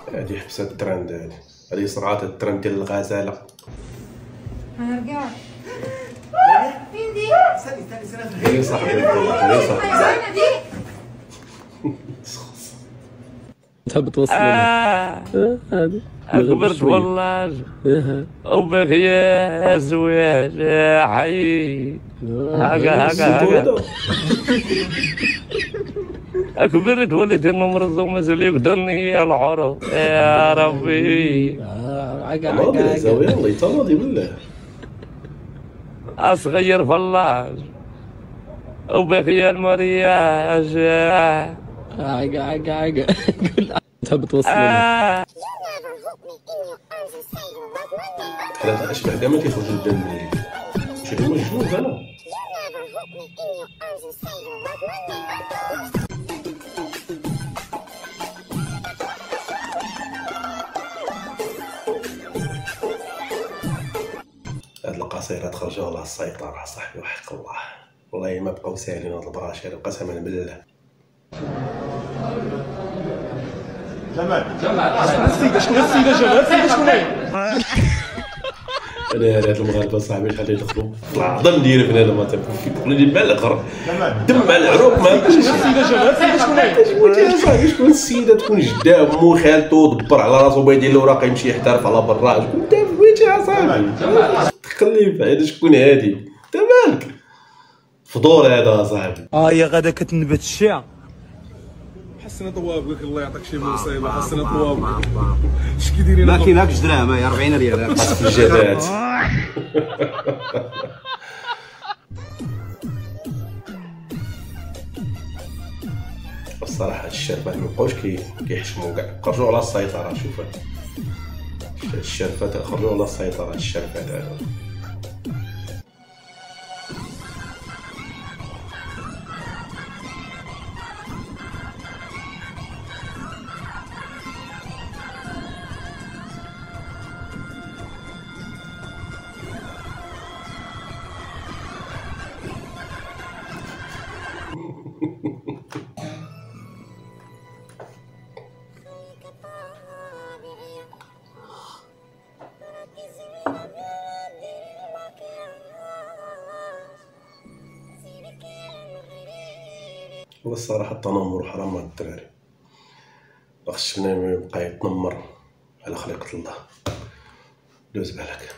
هادي حبسات الترند، هادي صرعات الترند ديال الغزاله. هنرجع فين دي؟ هي صاحبي هي صاحبي تحب توصل هذه كبرت والله وبغي زواج حي هكا كبرت وليت نمرض ومازال يقدرني العرض يا ربي. زاوية الله يتراضي بالله. أصغير فلاج وبغي المرياج عقا تحب توصل هذا اشبه كاع ما كيخرج الدم من اليد. شنو هو مجنون انا؟ هاد القصيرات خرجوا على السيطرة صاحبي وحق الله، والله ما بقاو ساهلين هاد البراشير قسما بالله. جمال السيدة شكون السيدة جمال السيدة شكون هي؟ انا هاد المغاربه صاحبي شحال يدخلوا في العظم ديالي بنادم ما تيقول لي بالغر دم على العروق ما كاينش. السيدة جمال السيدة شكون هي؟ شكون يا صاحبي شكون السيده؟ تكون جده مو خالته دبر على راسو بغا يدير الوراق يمشي يحترف على برا. شكون انت بغيتي يا صاحبي؟ تخلي بعيد شكون هادي؟ انت مالك؟ فضول هذا صاحبي. يا غدا كتنبت الشيعة. حسنا طوابك الله يعطيك شي مصيبة. حسنا طوابك اش كيديرين؟ ما كايناكش دراهم هي 40 ريال في الجدات. الصراحه هاد الشرفات مابقاوش كيحشموا كاع، خرجوا على السيطره. شوف الشرفات خرجوا على السيطره. الشرفات هذا هو الصراحه التنمر حرام على الدراري. خصنا يبقى يتنمر على خليقه الله. دوز بالك.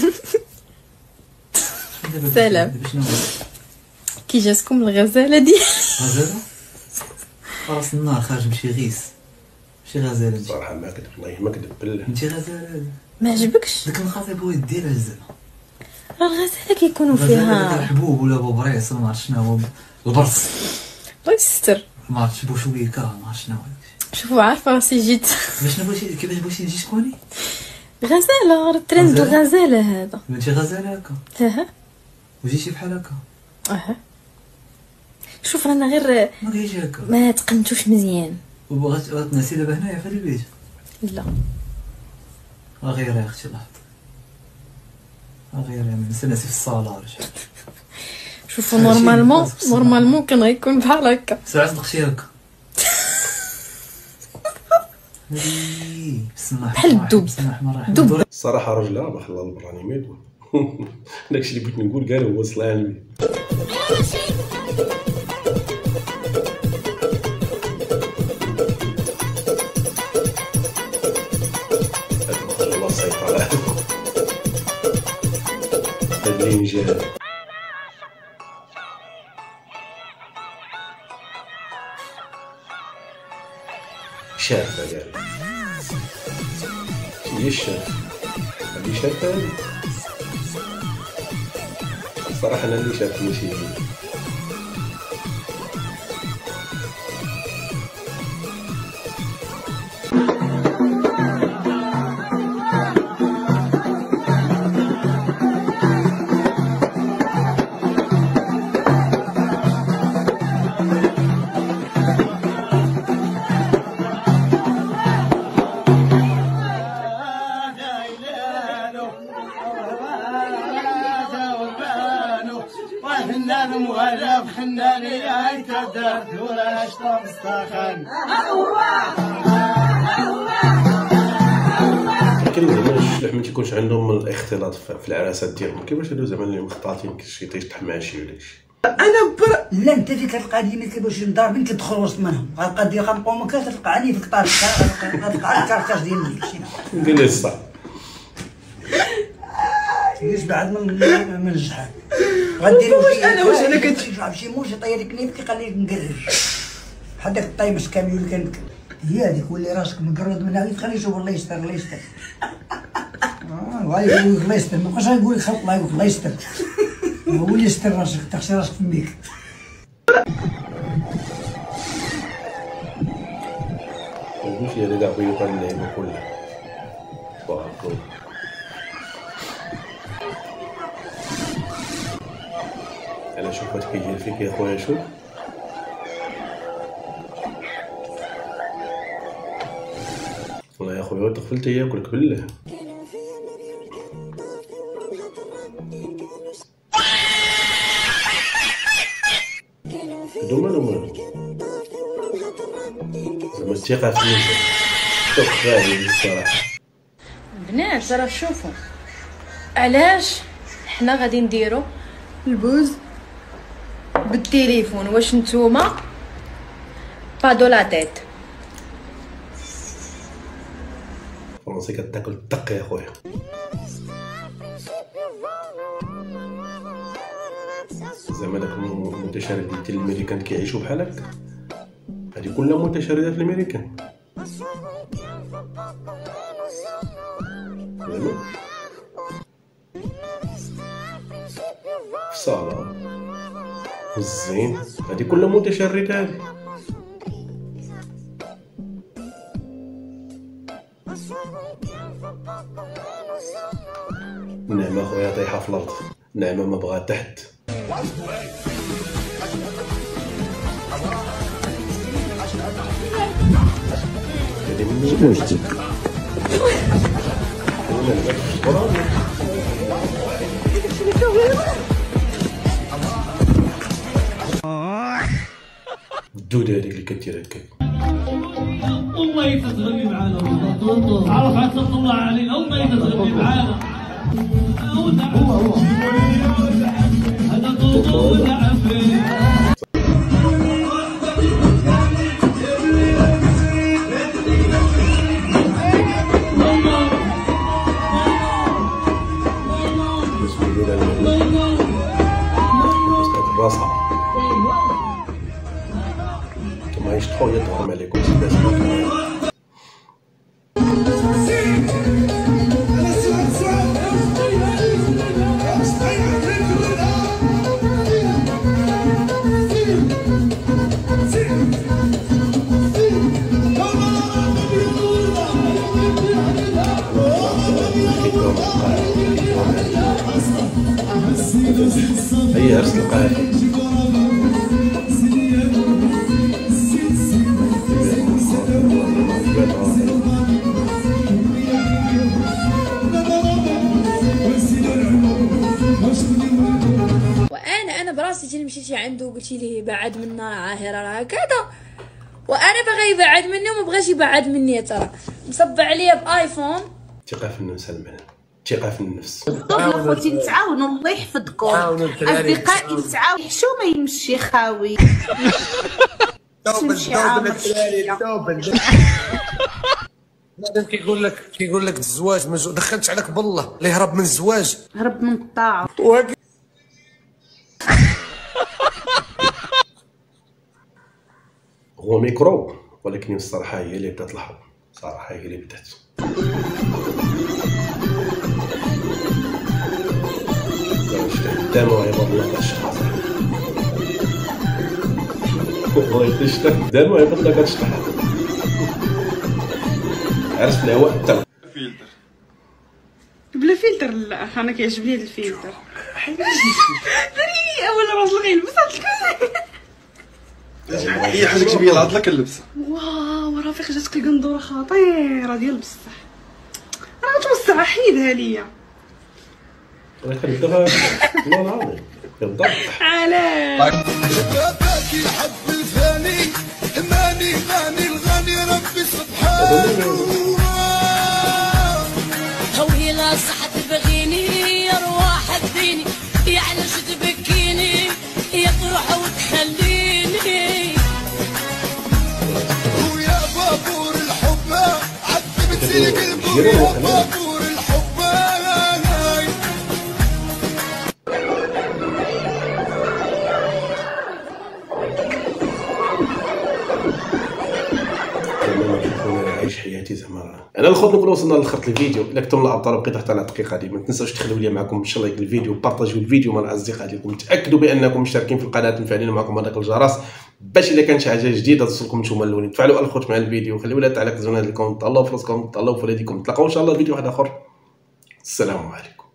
سلام. كي جاتكم الغزاله ديالي؟ غزالة؟ راس النار خارج بشي غيس ماشي غزالة. صراحه ما كذب والله ما كذب بالله. انت غزالة ما عجبكش؟ داك الخطيب هو يدير غزالة. راه الغزاله كيكونوا فيها حبوب ولا بوبريس ما عرفت شنو هو البرص. الله يستر. ما عرفتش بوشويكا ما عرفت شنو هو. شوفوا عارفه راسي جيت. شنو بغيتي كيفاش بغيتي تجي تكوني؟ غزاله الترند غزاله هذا. انت غزالة هكا؟ اها وجيتي بحال هكا؟ اها شوف رانا غير ما كاينش هكا. ما تقنتوش مزيان. وبغات تنعسي دابا هنايا في البيت؟ لا غير يا اختي لحظة غير نسي في الصالة. شوفوا نورمالمون كان غيكون بحال هكا. ساعات دقتي هكا بحال الدب. دب. الصراحه راجل ما خلى البراني ما يقول. داكشي اللي بغيت نقول قال هو صلاني. الله السيطره هاد الانجاز. شارفة قال هي الشارفة هادي شارفة هادي. الصراحة أنا اللي شارف ماشي هي. حنان مولف حناني هاي تدرت ولا اشطب استخن كاين زعما الشلح ما تيكونش عندهم الاختلاط في العراسات ديالهم، كيفاش هادو زعما اللي مختلطين كلشي تيشطح مع شي ولا شي. لا انت فيك هتلقى ديما كيبغيوش مضاربين كتدخل وسط منهم، غتلقى ديال غنبقاو مكان تلقى عني في الطارق، غتلقى الكاركاج ديال الشيء ندير ليه الصح ليش بعد من الجحال غديروا واش انا كنشوف شي موش يطير لك كليب كيخليك مقرج بحال داك الطايمش كاميو اللي كان هي هذيك ولي راسك مقرد من هذيك خليه يشوف الله يستر الله يستر. غايب يقول لك الله يستر، ما بقاش غيقول لك خلق الله يقول لك الله يستر، هو اللي يستر راسك تغسل راسك في فميك. واش هي اللي كاع بيوقع اللعيبه كلها بارك. انا شوف واش كيجي فيك يا خويا. شوف والله يا خويا تغفلت ياكلك بالله. هادو مالهم زعما الثقة في النفس غالي الصراحة. بنات راه شوفوا علاش حنا غادي نديرو البوز بالتليفون، واش نتوما بادو لا تيت فرنسي كتاكل الدق يا خويا. زعما داك المتشردين ديال الامريكان كيعيشوا بحال هكا، هادي كلها متشردات في الامريكان. في الصالة والزين هادي كلها متشردات هادي. نعمة خويا طايحة في الأرض، نعمة ما بغا تحت. الدودة هذيك اللي كدير هكاك. والله تتغني معانا عرفت تطلع علينا والله تتغني معانا. هذا طوطو تعفن. راسها كما يشطحوا يضرب عليكم سباس. هي عرس القاهرة. وانا براسي اللي مشيتي عنده وقلتي ليه بعد منا عاهره راه كذا، وانا باغي يبعد مني وما بغاش يبعد مني، ترى مصب عليا بايفون. ثقة في النفس المعنى، ثقة في النفس. خوتي نتعاونوا الله يحفظكم، اصدقائي نتعاونوا، حشومه يمشي خاوي. بعدين كيقول لك الزواج ما دخلتش عليك بالله، اللي هرب من الزواج هرب من الطاعه. هو ميكرو ولكن الصراحة هي اللي بدات الحرب، صراحة هي اللي بدات. قدامه عباد الله كتشطح والله تشطح قدامه عباد الله كتشطح. عرس في الهواء حتى فلتر بلا فلتر. لا انا كيعجبني هذا الفلتر. دري اول راس غيلبس هاد هي حاجه كتبين العض لك اللبسه. واو رافيق جاتك القندوره خطيره ديال بصح. راه غتوسع حيدها ليا. انا كنبدا والله العظيم كنبدا علاش باكي حب الفاني ماني الغني ربي سبحانه علاش تبكيني يا تروح وتخليني ويا بابور الحب عذبت لي قلبي يا بابور الحب عايش حياتي زعما. انا الخوت نكون وصلنا لخط الفيديو. الا كنتم الابطال وبقيتوا حتى على الدقيقه هذه ما تنساوش تخليو لي معكم باش لايك الفيديو وبارطاجيو الفيديو مع الاصدقاء ديالكم. تاكدوا بانكم مشتركين في القناه مفعلين معكم هذاك الجرس باش الا كان شي حاجه جديده توصلكم نتوما الاولين. تفعلوا الخوت مع الفيديو خليو لي تعليق زوين هذا الكومنت. تهلاو في راسكم تهلاو في ولادكم. نتلاقاو ان شاء الله في فيديو واحد اخر. السلام عليكم.